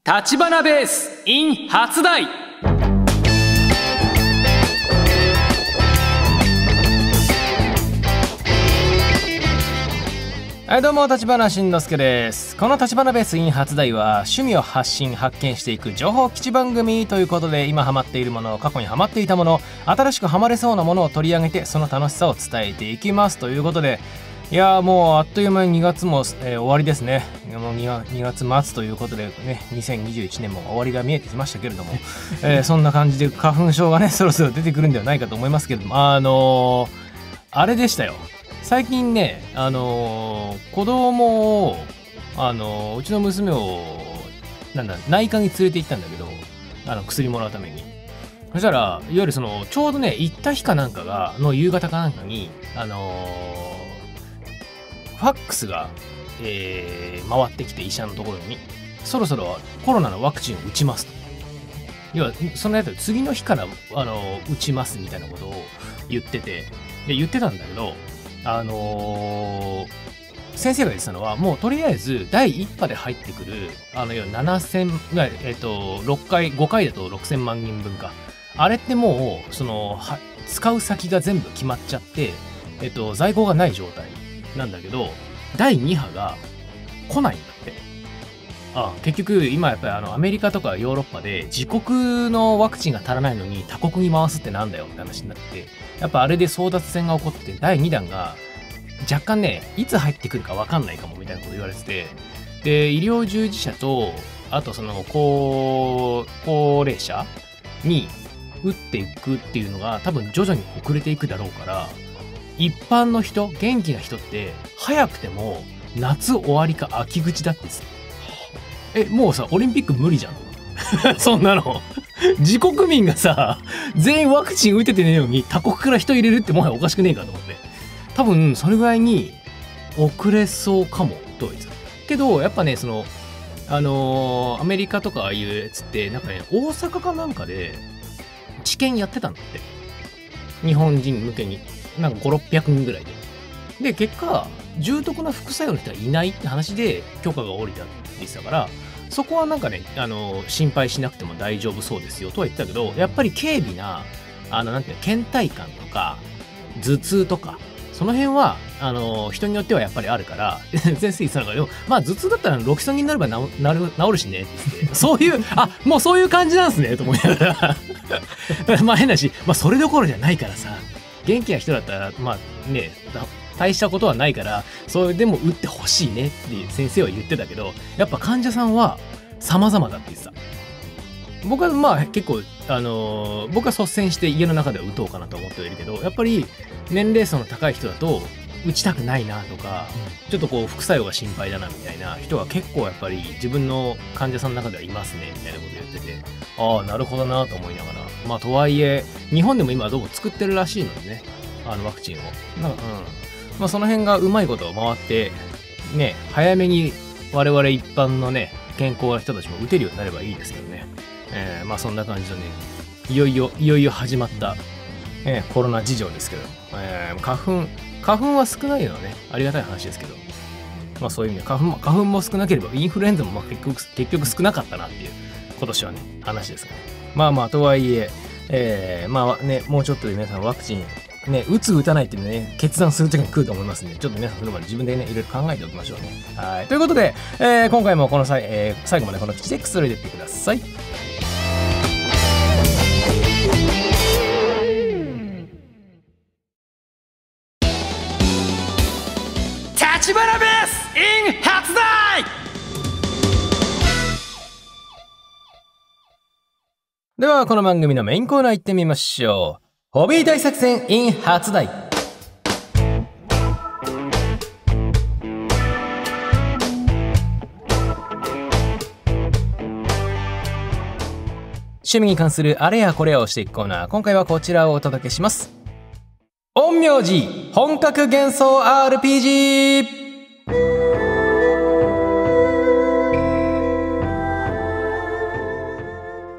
立花ベース in 初台。はい、どうも立花慎之介です。この立花ベース in 初台は趣味を発信発見していく情報基地番組ということで、今ハマっているもの、過去にハマっていたもの、新しくハマれそうなものを取り上げて、その楽しさを伝えていきますということで、いやーもうあっという間に2月も、終わりですね。もう2月末ということでね、2021年も終わりが見えてきましたけれども、そんな感じで花粉症がねそろそろ出てくるんではないかと思いますけれども、あれでしたよ。最近ね、子供をうちの娘を内科に連れて行ったんだけど、薬もらうために。そしたらいわゆるちょうどね行った日かなんかの夕方かなんかにファックスが、回ってきて、医者のところにそろそろコロナのワクチンを打ちますと。要はそのやつ次の日から打ちますみたいなことを言ってたんだけど、先生が言ってたのは、もうとりあえず第1波で入ってくる要は7000、5回だと6000万人分か、あれってもう使う先が全部決まっちゃって、在庫がない状態なんだけど、第2波が来ないんだって。結局今やっぱりアメリカとかヨーロッパで自国のワクチンが足らないのに他国に回すってなんだよって話になって、やっぱあれで争奪戦が起こって、第2弾が若干ねいつ入ってくるか分かんないかもみたいなこと言われてて、で医療従事者とあと高齢者に打っていくっていうのが多分徐々に遅れていくだろうから、一般の人、元気な人って早くても夏終わりか秋口だってさ。もうさオリンピック無理じゃんそんなの自国民がさ全員ワクチン打ててねえのに他国から人入れるってもはやおかしくねえかと思って、多分それぐらいに遅れそうかもと言ってたけど、やっぱねアメリカとかああいうやつってなんかね、大阪かなんかで治験やってたんだって、日本人向けになんか5、600人ぐらいで結果重篤な副作用の人はいないって話で許可が下りたって言ってたから、そこはなんかね心配しなくても大丈夫そうですよとは言ってたけど、やっぱり軽微ななんていうの、倦怠感とか頭痛とかその辺は人によってはやっぱりあるから先生言ってたのが、まあ頭痛だったらロキソニンになれば治るしねって言ってそういうもうそういう感じなんすねと思いながらまあ変だし、まあそれどころじゃないからさ、元気な人だったらまあね大したことはないから、それでも打ってほしいねって先生は言ってたけど、やっぱ患者さんは様々だって言ってた。僕はまあ結構僕は率先して家の中では打とうかなと思ってはいるけど、やっぱり年齢層の高い人だと打ちたくないなとか、ちょっと副作用が心配だなみたいな人は結構やっぱり自分の患者さんの中ではいますねみたいなこと言ってて、ああなるほどなと思いながら、まあとはいえ日本でも今どうも作ってるらしいのでね、ワクチンをまあその辺がうまいこと回ってね、早めに我々一般のね健康な人たちも打てるようになればいいですけどね。まあそんな感じのね、いよいよ始まった、コロナ事情ですけど、花粉は少ないのはねありがたい話ですけど、まあそういう意味で花粉も少なければインフルエンザもまあ結局少なかったなっていう今年はね話ですね。まあとはいえまあね、もうちょっとで皆さんワクチンね、打つ打たないっていうのね決断する時に来ると思いますんで、ちょっと皆さんそれまで自分でねいろいろ考えておきましょうね。はい、ということで、今回もこの最後までこの基地 X を入れていってください。立花ベース in 初台。ではこの番組のメインコーナー行ってみましょう。ホビー大作戦 in 初台。趣味に関するあれやこれをしていくコーナー、今回はこちらをお届けします。陰陽師本格幻想 RPG。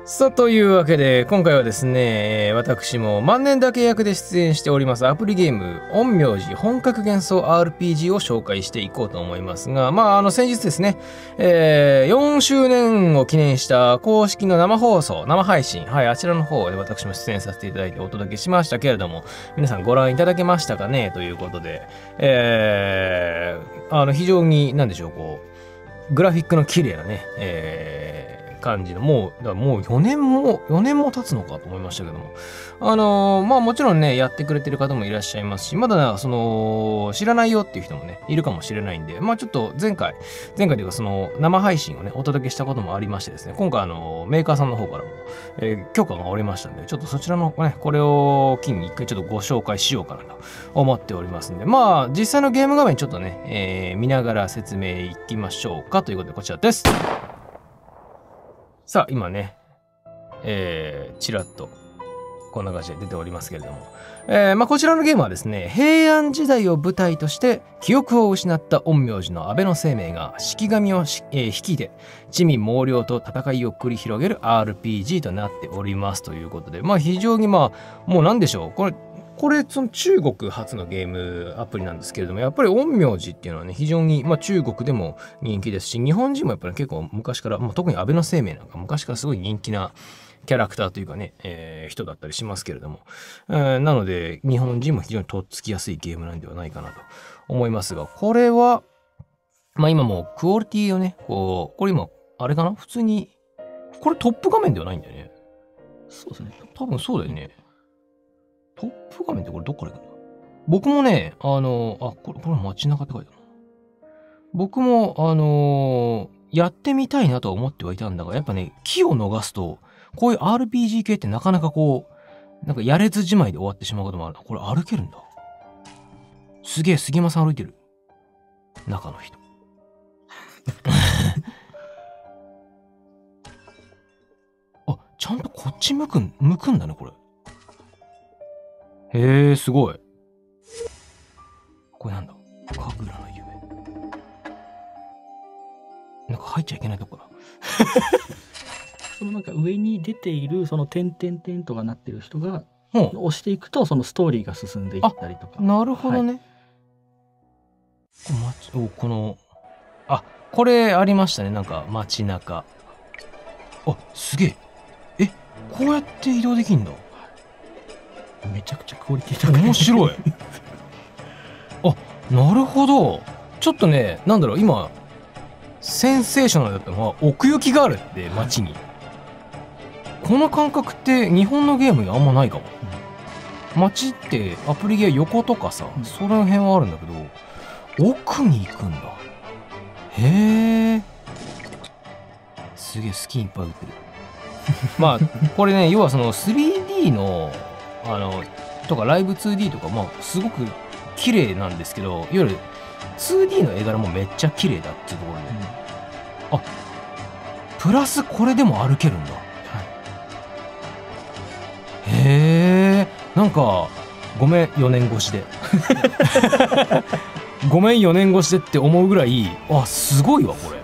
さあというわけで今回はですね、私も万年だけ役で出演しておりますアプリゲーム陰陽師本格幻想 RPG を紹介していこうと思いますが、先日ですね、4周年を記念した公式の生放送生配信、はい、あちらの方で私も出演させていただいてお届けしましたけれども、皆さんご覧いただけましたかねということで、非常に何でしょう、こうグラフィックの綺麗なね、感じのもう4年も経つのかと思いましたけども、もちろんねやってくれてる方もいらっしゃいますし、まだその知らないよっていう人もねいるかもしれないんで、ちょっと前回というかその生配信をねお届けしたこともありましてですね、今回メーカーさんの方からも、許可が下りましたんで、ちょっとそちらのねこれを機に一回ちょっとご紹介しようかなと思っておりますんで、実際のゲーム画面ちょっとね、見ながら説明いきましょうかということでこちらです。さあ今ね、ちらっとこんな感じで出ておりますけれども、こちらのゲームはですね、平安時代を舞台として記憶を失った陰陽師の安倍晴明が式神を率いて地味猛量と戦いを繰り広げる RPG となっておりますということで、非常にもう何でしょう、これその中国発のゲームアプリなんですけれども、やっぱり陰陽師っていうのはね非常に中国でも人気ですし、日本人もやっぱり結構昔から、特に安倍晴明なんか昔からすごい人気なキャラクターというかね、人だったりしますけれども、なので日本人も非常にとっつきやすいゲームなんではないかなと思いますが、これは今もうクオリティをねこれ今あれかな、普通にこれトップ画面ではないんだよね。 そうですね、 多分そうだよね。トップ画面ってこれどっから行くんだ？僕もね、これ街中って書いてあるな。僕も、やってみたいなとは思ってはいたんだが、やっぱね、気を逃すと、こういう RPG 系ってなかなかなんかやれずじまいで終わってしまうこともある。これ歩けるんだ。すげえ、杉山さん歩いてる。中の人。あ、ちゃんとこっち向くんだね、これ。へえ、すごい。これなんだ？神楽の夢。なんか入っちゃいけないとこだ。 そのなんか上に出ているその点々点とかなってる人が押していくとそのストーリーが進んでいったりとか。 なるほどね。これありましたね。なんか街中。あ、すげえ。こうやって移動できんだ。 めちゃくちゃクオリティ高い。 面白い。あ、なるほど。ちょっとね、なんだろう、今センセーショナルだったのは奥行きがあるって街に。この感覚って日本のゲームにあんまないかも。街ってアプリゲー横とかさ、その辺はあるんだけど、奥に行くんだ。へえ。すげえスキンいっぱい売ってる。これね、要はその 3D のとかライブ 2D とかすごく綺麗なんですけど、いわゆる 2D の絵柄もめっちゃ綺麗だっていうところで、プラスこれでも歩けるんだ。へえ。なんかごめん4年越しでごめん4年越しでって思うぐらい、すごいわこれ。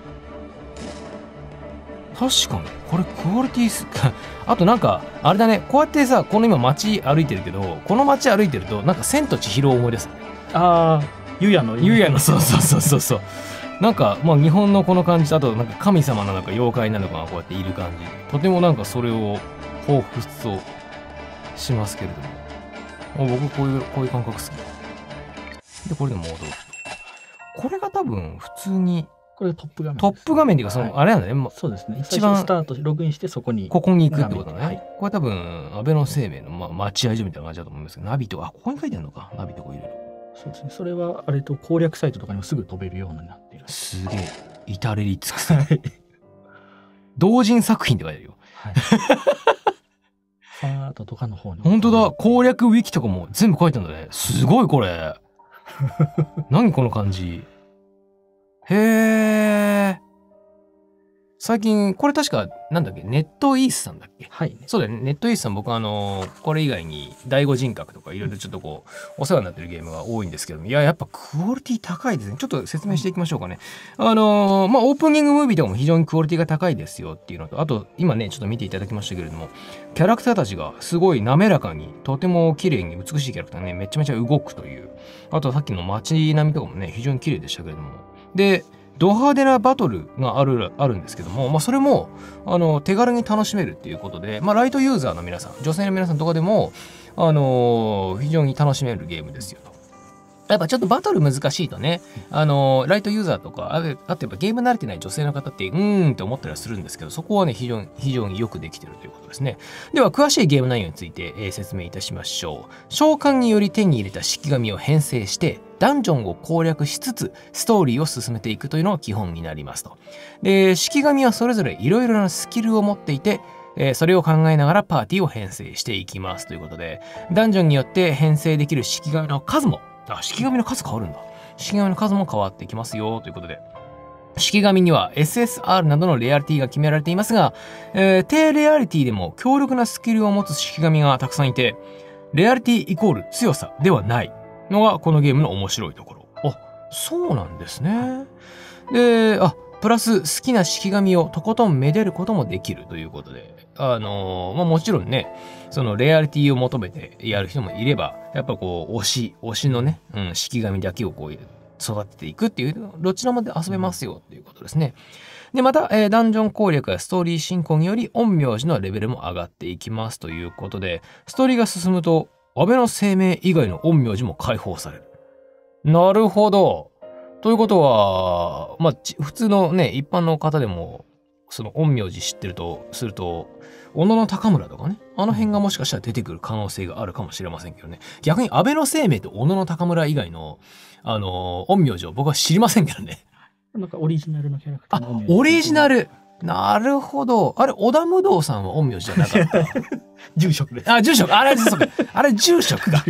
確かにこれクオリティあとなんかあれだね、こうやってさ、この今街歩いてるけど、この街歩いてるとなんか千と千尋を思い出す。 ゆやのそうなんか日本のこの感じと、あとなんか神様なのか妖怪なのかがこうやっている感じ、とてもなんかそれを彷彿としますけれども、僕こういう感覚好きで、これで戻るとこれが多分普通にこれトップ画面。 トップ画面っていうか、あれなんだね。 そうですね。 一番スタートログインしてここに行くってことだね。これ多分安倍晴明の待合所みたいな感じだと思いますけど、ナビとかここに書いてあるのか、ナビとか入れる。 そうですね。それは攻略サイトとかにもすぐ飛べるようになっている。 すげえ至れり尽くせ。同人作品って書いてあるよ。 ファンアートとかの方に。 本当だ。攻略ウィキとかも全部書いてあるんだね。すごいこれ。何この感じ。へえ。 最近、これ確か、なんだっけ、ネットイースさんだっけ。 はい。 そうだよね。ネットイースさん、僕これ以外に、第五人格とかいろいろちょっとこう、お世話になってるゲームが多いんですけども、いや、やっぱクオリティ高いですね。ちょっと説明していきましょうかね。オープニングムービーとかも非常にクオリティが高いですよっていうのと、あと、今ね、ちょっと見ていただきましたけれども、キャラクターたちがすごい滑らかに、とても綺麗に美しいキャラクターがね、めちゃめちゃ動くという。あと、さっきの街並みとかもね、非常に綺麗でしたけれども。で、ド派手なバトルがあるんですけども、それも手軽に楽しめるっていうことで、ライトユーザーの皆さん、女性の皆さんとかでも非常に楽しめるゲームですよと。やっぱちょっとバトル難しいとね、ライトユーザーとか、あとやっぱゲーム慣れてない女性の方って、って思ったりはするんですけど、そこはね、非常によくできてるということですね。では、詳しいゲーム内容について、説明いたしましょう。召喚により手に入れた式紙を編成して、ダンジョンを攻略しつつ、ストーリーを進めていくというのが基本になりますと。で、式紙はそれぞれいろいろなスキルを持っていて、それを考えながらパーティーを編成していきますということで、ダンジョンによって編成できる式紙の数も、式紙の数変わるんだ。式紙の数も変わってきますよということで。式紙には SSR などのレアリティが決められていますが、低レアリティでも強力なスキルを持つ式紙がたくさんいて、レアリティイコール強さではないのがこのゲームの面白いところ。あ、そうなんですね。で、プラス好きな式紙をとことんめでることもできるということで、もちろんね、そのレアリティを求めてやる人もいれば、やっぱこう、推しのね、式紙だけをこう育てていくっていう、どちらもで遊べますよっていうことですね。で、また、ダンジョン攻略やストーリー進行により、陰陽師のレベルも上がっていきますということで、ストーリーが進むと、安倍の生命以外の陰陽師も解放される。なるほど。ということは、普通のね、一般の方でも、その陰陽師知ってるとすると、小野高村とかね、あの辺がもしかしたら出てくる可能性があるかもしれませんけどね。逆に安倍の生命と小野高村以外の、陰陽師を僕は知りませんけどね。 なんかオリジナルのキャラクターのオリジナル。なるほど。あれ、織田無道さんは陰陽師じゃなかった。 住職です。 住職。あれ住職か。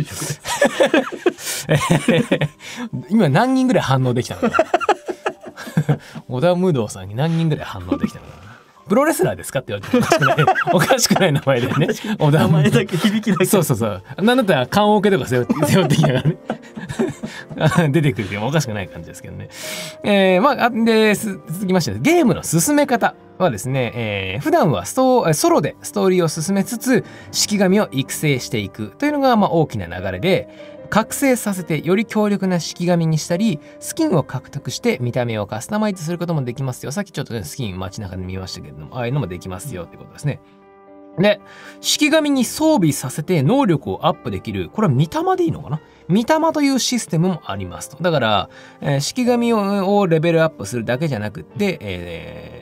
今何人ぐらい反応できたのかな。織田無道さんに何人ぐらい反応できたのかな。プロレスラーですかって言われておかしくない名前でね。 名前だけ響きだけ。 そう。なんだったら棺桶とか背負ってきながらね。出てくるけどおかしくない感じですけどね。で、続きまして、ゲームの進め方はですね、普段はソロでストーリーを進めつつ、式紙を育成していくというのが大きな流れで、覚醒させてより強力な式紙にしたり、スキンを獲得して見た目をカスタマイズすることもできますよ。さっきちょっとね、スキン街中で見ましたけれども、ああいうのもできますよってことですね。で、式紙に装備させて能力をアップできる、これは見た目でいいのかな？見た目というシステムもありますと。だから、式紙をレベルアップするだけじゃなくって、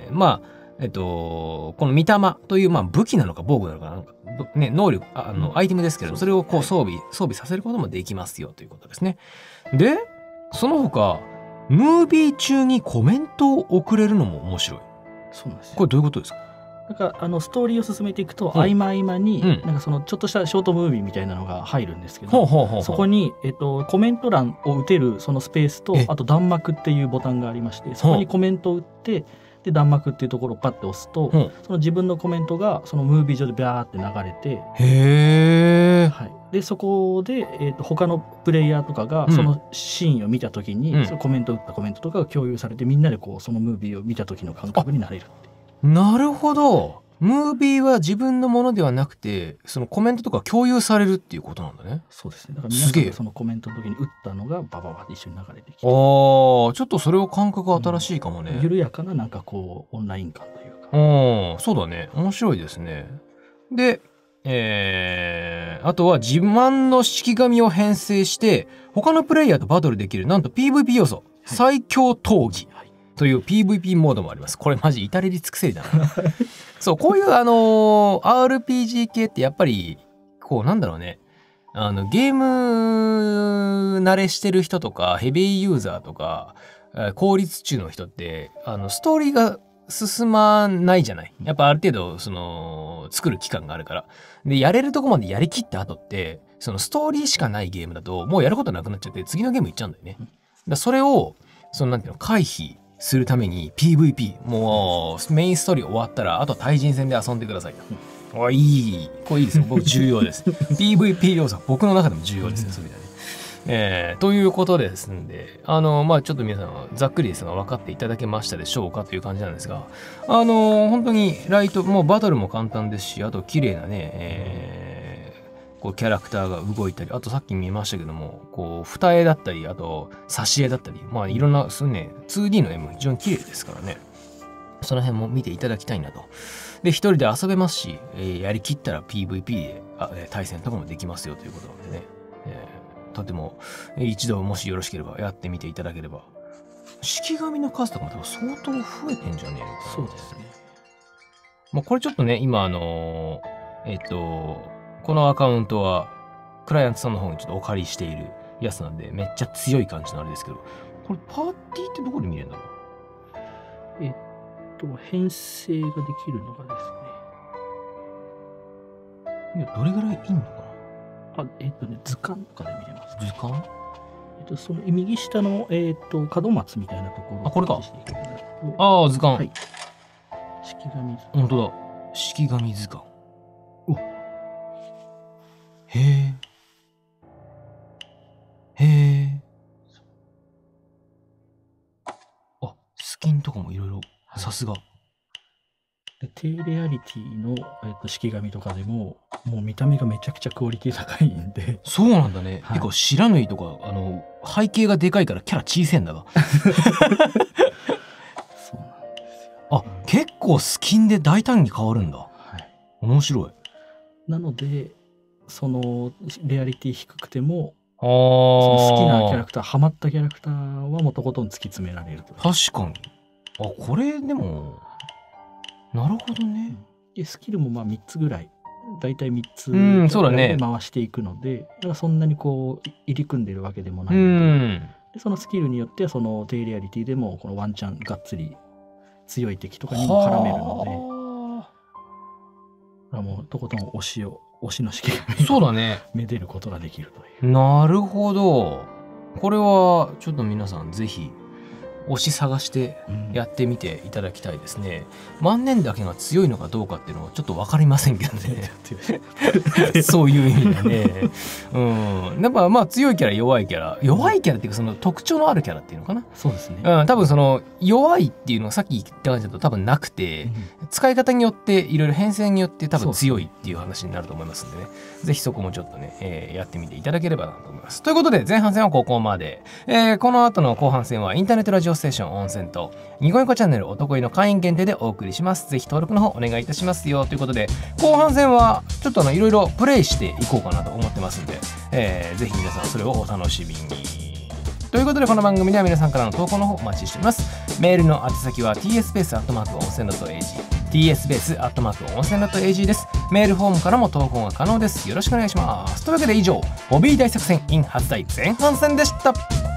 この見た目という、武器なのか防具なのかなんか、ね、能力、アイテムですけれども、それをこう装備させることもできますよということですね。で、その他、ムービー中にコメントを送れるのも面白い。 そうなんですよ。 これどういうことですか？ なんかストーリーを進めていくと、合間合間に、なんかそのちょっとしたショートムービーみたいなのが入るんですけど、そこに、コメント欄を打てるそのスペースと、あと弾幕っていうボタンがありまして、そこにコメントを打って、で弾幕っていうところをパッて押すと、その自分のコメントがそのムービー上でバーって流れて、はい、でそこで、他のプレイヤーとかがそのシーンを見た時に、そのコメント打ったコメントとかが共有されて、みんなでこうそのムービーを見た時の感覚になれるっていう。 なるほど。ムービーは自分のものではなくて、そのコメントとか共有されるっていうことなんだね。 そうですね。だから皆さんがそのコメントの時に打ったのがバババって一緒に流れてきて。 ちょっとそれを感覚新しいかもね。 緩やかななんかこうオンライン感というか。 そうだね。面白いですね。で、あとは自慢の式紙を編成して他のプレイヤーとバトルできる、なんと PVP 要素、最強闘技という PVP モードもあります。これマジ至れり尽くせりだな。そう、こういう、RPG 系ってやっぱり、こうなんだろうね。ゲーム慣れしてる人とか、ヘビーユーザーとか、効率中の人って、ストーリーが進まないじゃない。やっぱある程度、作る期間があるから。で、やれるとこまでやりきった後って、そのストーリーしかないゲームだと、もうやることなくなっちゃって、次のゲーム行っちゃうんだよね。それを、なんていうの、回避するために PVP、もうメインストーリー終わったらあと対人戦で遊んでくださいと。いい、これいいですよ。僕重要です。PVP 要素は僕の中でも重要ですね、そういう意味でね。ということですんで、ちょっと皆さんざっくりですが分かっていただけましたでしょうかという感じなんですが、本当にライト、もうバトルも簡単ですし、あと綺麗なね、こうキャラクターが動いたり、あとさっき見ましたけども、こう二重だったり、あと挿絵だったり、いろんなね 2D の絵も非常に綺麗ですからね、その辺も見ていただきたいなと。で、一人で遊べますし、やりきったら PVP で対戦とかもできますよということなんでね、とても一度もしよろしければやってみていただければ。式紙の数とかも多分相当増えてんじゃねえのかな。 そうですね。 これちょっとね、今このアカウントはクライアントさんの方にちょっとお借りしているやつなんで、めっちゃ強い感じのあれですけど、これパーティーってどこで見れるんだろう。 編成ができるのがですね。 いや、どれぐらいいいのかな。 図鑑とかで見れます。 図鑑？ その右下の門松みたいなところ。 これか。図鑑。 はい。式紙図鑑。 本当だ。式紙図鑑。へえ。へえ。スキンとかもいろいろ、さすが。 低レアリティの、式紙とかでも、もう見た目がめちゃくちゃクオリティ高いんで。 そうなんだね。結構白縫いとか、背景がでかいからキャラ小せえんだが。そうなんですよ。結構スキンで大胆に変わるんだ。面白い。 なので、そのレアリティ低くても、その好きなキャラクター、ハマったキャラクターはもうとことん突き詰められると。 確かに。これでもなるほどね。 でスキルも3つぐらい、だいたい3つそうだね、 回していくので、だからそんなにこう入り組んでるわけでもないので、そのスキルによってはその低レアリティでもこのワンチャンがっつり強い敵とかにも絡めるので、もうとことん推しの式紙そうだね、 めでることができるという。 なるほど。これはちょっと皆さんぜひ推し探してやってみていただきたいですね。万年だけが強いのかどうかっていうのはちょっと分かりませんけどね。そういう意味でね。やっぱ強いキャラ弱いキャラっていうか、その特徴のあるキャラっていうのかな。 そうですね。 多分その弱いっていうのがさっき言った感じだと多分なくて、使い方によっていろいろ変遷によって多分強いっていう話になると思いますんでね。ぜひそこもちょっとね、やってみていただければなと思います。ということで前半戦はここまで。この後の後半戦はインターネットラジオステーション温泉とニコニコチャンネルお得意の会員限定でお送りします。ぜひ登録の方お願いいたしますよということで、後半戦はちょっといろいろプレイしていこうかなと思ってますんで、ぜひ皆さんそれをお楽しみに。ということでこの番組では皆さんからの投稿の方お待ちしております。メールの宛先は tspace@onsen.ag tspace@onsen.ag です。メールフォームからも投稿が可能です。よろしくお願いします。というわけで以上ホビー大作戦 in 初台前半戦でした。